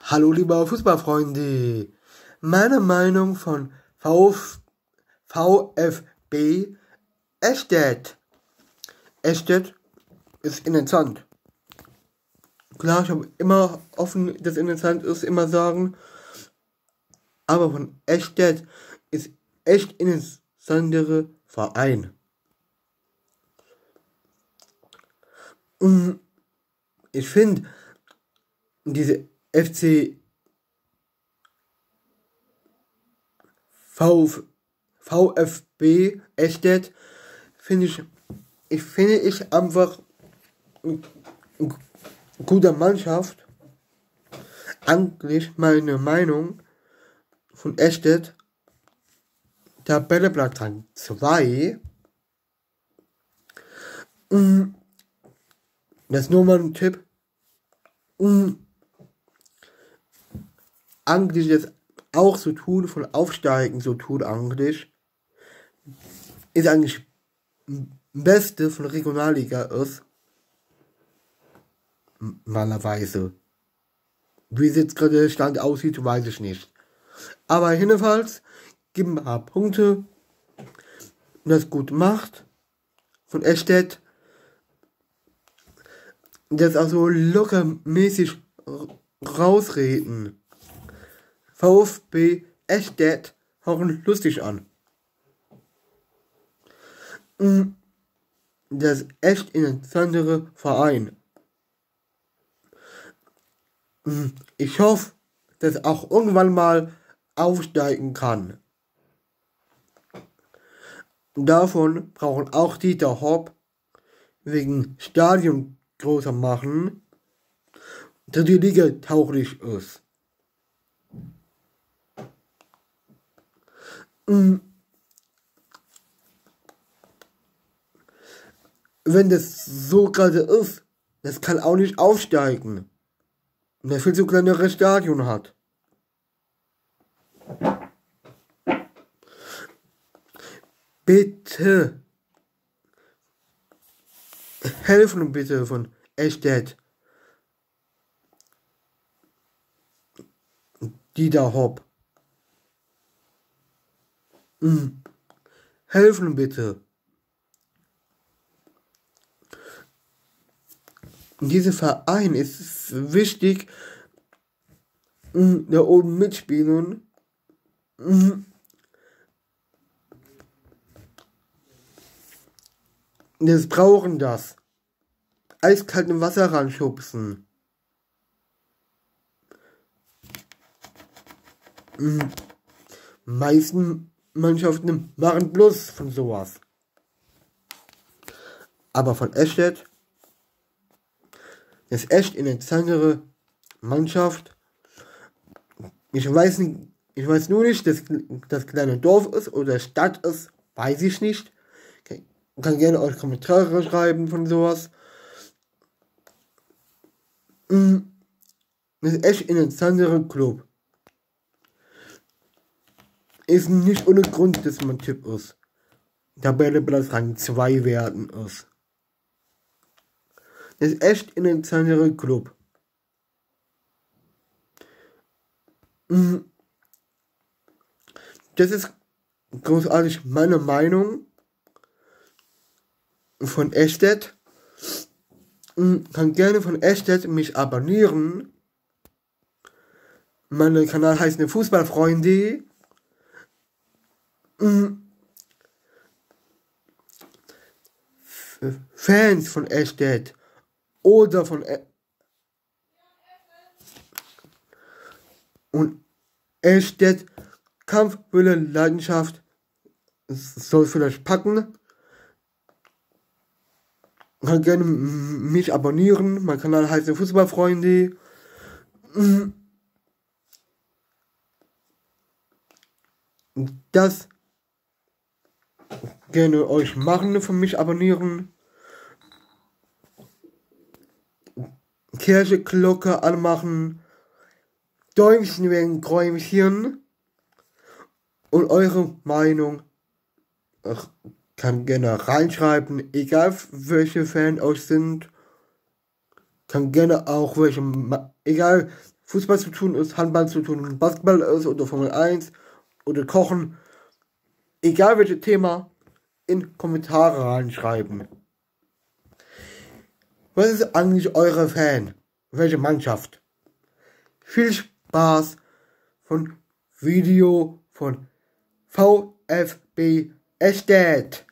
Hallo liebe Fußballfreunde, meine Meinung von VfB Eichstätt. Eichstätt ist interessant. Klar, ich habe immer offen, dass interessant ist, immer sagen, aber von Eichstätt ist echt interessantere Verein. Und ich finde, diese VfB Eichstätt finde ich einfach eine gute Mannschaft. Eigentlich meine Meinung von Eichstätt, Tabellenplatz Rang 2. Das ist nur mal ein Tipp. Eigentlich jetzt auch so tun, von Aufsteigen so tun eigentlich, ist eigentlich Beste von Regionalliga ist, normalerweise. Wie es jetzt gerade der Stand aussieht, weiß ich nicht. Aber jedenfalls geben ein paar Punkte, das gut macht von Eichstätt, das auch so lockermäßig rausreden. VfB Eichstätt hören lustig an. Das ist echt ein interessanter Verein. Ich hoffe, dass auch irgendwann mal aufsteigen kann. Davon brauchen auch Dieter Hopp wegen Stadion größer machen, dass die Liga tauglich ist. Wenn das so gerade ist, das kann auch nicht aufsteigen. Und der viel zu kleinere Stadion hat. Bitte. Helfen bitte von Eichstätt. Dieter Hopp. Helfen bitte. Dieser Verein ist wichtig, da oben mitspielen. Das brauchen das. Eiskalt im Wasser ranschubsen. Meisten Mannschaften machen bloß von sowas. Aber von Eichstätt ist echt eine interessante Mannschaft. Ich weiß nur nicht, dass das kleine Dorf ist oder Stadt ist, weiß ich nicht. Kann gerne euch Kommentare schreiben von sowas. Das ist echt ein interessanter Club. Ist nicht ohne Grund, dass man Tipp ist. Tabellenplatz Rang 2 werden ist. Das ist echt ein interessanter Club. Das ist großartig meine Meinung von Eichstätt. Kann gerne von Eichstätt mich abonnieren. Mein Kanal heißt eine Fußballfreunde. Fans von Eichstätt oder von und Eichstätt Kampfwille, Leidenschaft soll vielleicht packen. Kann gerne mich abonnieren. Mein Kanal heißt Fußballfreunde. Das gerne euch machen, von mich abonnieren. Kirche-Glocke anmachen. Däumchen wegen Träumchen. Und eure Meinung kann gerne reinschreiben, egal welche Fan euch sind. Kann gerne auch egal Fußball zu tun ist, Handball zu tun, Basketball ist oder Formel 1 oder Kochen. Egal welches Thema, in Kommentare reinschreiben. Was ist eigentlich eure Fan? Welche Mannschaft? Viel Spaß von Video von VfB Estet.